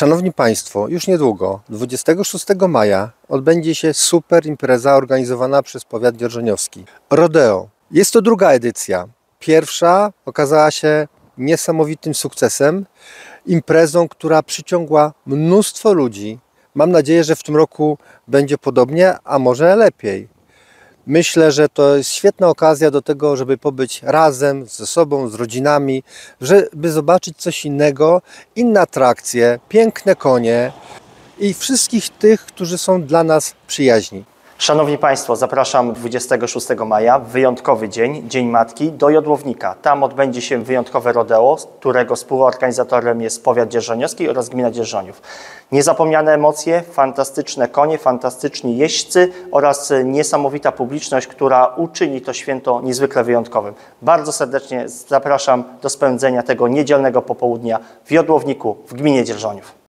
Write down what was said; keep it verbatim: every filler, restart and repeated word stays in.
Szanowni Państwo, już niedługo, dwudziestego szóstego maja, odbędzie się super impreza organizowana przez powiat dzierżoniowski. Rodeo. Jest to druga edycja. Pierwsza okazała się niesamowitym sukcesem, imprezą, która przyciągła mnóstwo ludzi. Mam nadzieję, że w tym roku będzie podobnie, a może lepiej. Myślę, że to jest świetna okazja do tego, żeby pobyć razem ze sobą, z rodzinami, żeby zobaczyć coś innego, inne atrakcje, piękne konie i wszystkich tych, którzy są dla nas przyjaźni. Szanowni Państwo, zapraszam dwudziestego szóstego maja, wyjątkowy dzień, Dzień Matki, do Jodłownika. Tam odbędzie się wyjątkowe rodeo, którego współorganizatorem jest powiat dzierżoniowski oraz gmina Dzierżoniów. Niezapomniane emocje, fantastyczne konie, fantastyczni jeźdźcy oraz niesamowita publiczność, która uczyni to święto niezwykle wyjątkowym. Bardzo serdecznie zapraszam do spędzenia tego niedzielnego popołudnia w Jodłowniku w gminie Dzierżoniów.